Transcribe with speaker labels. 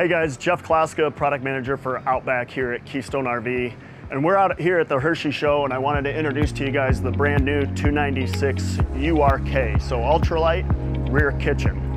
Speaker 1: Hey guys, Jeff Klaska, product manager for Outback here at Keystone RV. And we're out here at the Hershey show, and I wanted to introduce to you guys the brand new 296 URK, so ultralight rear kitchen.